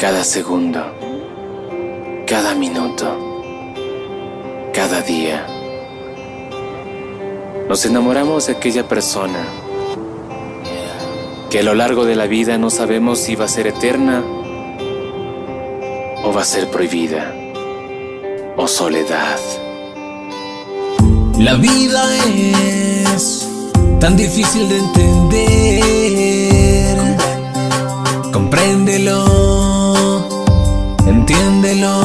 cada segundo, cada minuto, cada día. Nos enamoramos de aquella persona que a lo largo de la vida no sabemos si va a ser eterna o va a ser prohibida o soledad. La vida es tan difícil de entender. Compréndelo, entiéndelo.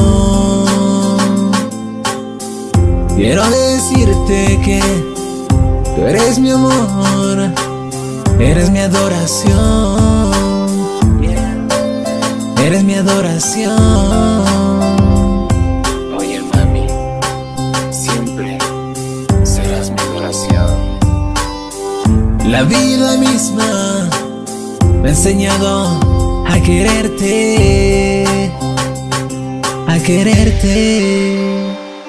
Quiero decirte que tú eres mi amor, eres mi adoración, eres mi adoración. Oye, mami, siempre serás mi adoración. La vida misma me ha enseñado a quererte, a quererte.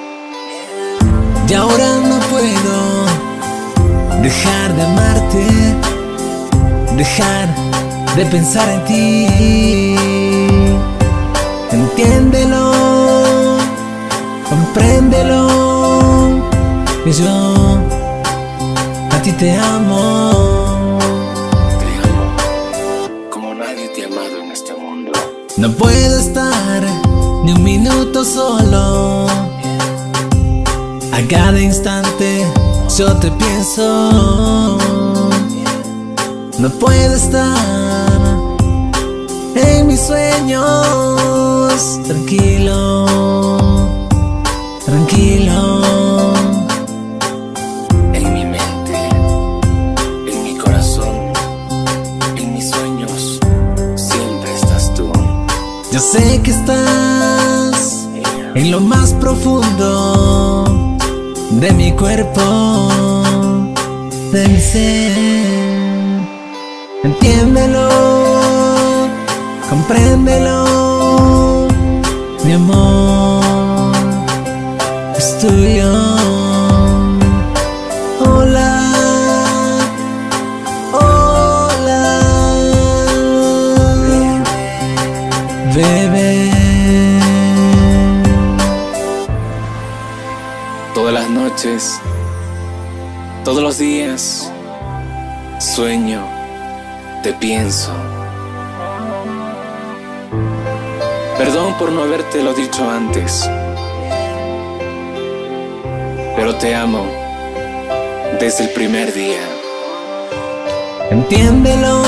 Y ahora no puedo dejar de amarte, dejar de pensar en ti. Entiéndelo, compréndelo, que yo a ti te amo. Te amo como nadie te ha amado en este mundo. No puedo estar ni un minuto solo. A cada instante yo te pienso. No puedo estar en mis sueños tranquilo, tranquilo. En mi mente, en mi corazón, en mis sueños, siempre estás tú. Yo sé que estás en lo más profundo de mi cuerpo, de mi ser. Entiéndelo, compréndelo, mi amor es tuyo. Hola, hola, bebé. Todas las noches, todos los días, sueño, te pienso. Perdón por no habértelo dicho antes, pero te amo desde el primer día. Entiéndelo,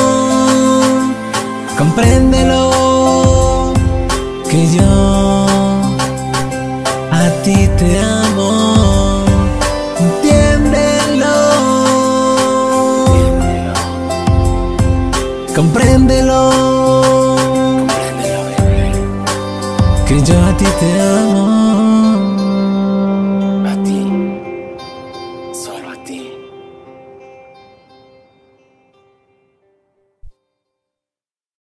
compréndelo, que yo a ti te amo. Entiéndelo, compréndelo, Compréndelo, bebé. que yo a ti te amo.